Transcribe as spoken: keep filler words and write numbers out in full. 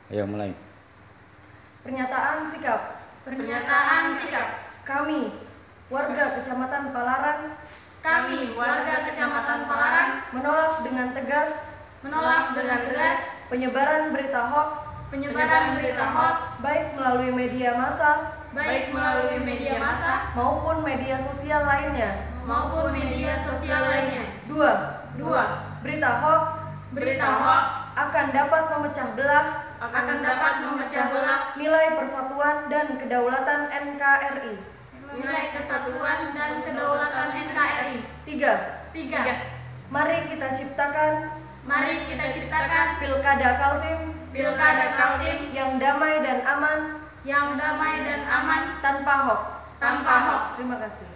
Ayo mulai. Pernyataan sikap. Pernyataan sikap. Kami, warga Kecamatan Palaran, Kami, warga Kecamatan Palaran, menolak dengan tegas menolak dengan tegas penyebaran berita hoaks, penyebaran berita hoaks, baik melalui media massa baik melalui media massa maupun media sosial lainnya. maupun media sosial lainnya. Dua, Dua, berita hoaks berita hoaks akan dapat memecah belah akan dapat memecah belah nilai persatuan dan kedaulatan N K R I. nilai kesatuan dan kedaulatan N K R I. Tiga, Tiga, mari kita ciptakan mari kita ciptakan Pilkada Kaltim Pilkada Kaltim yang damai dan aman yang damai dan aman tanpa hoaks. tanpa hoaks. Terima kasih.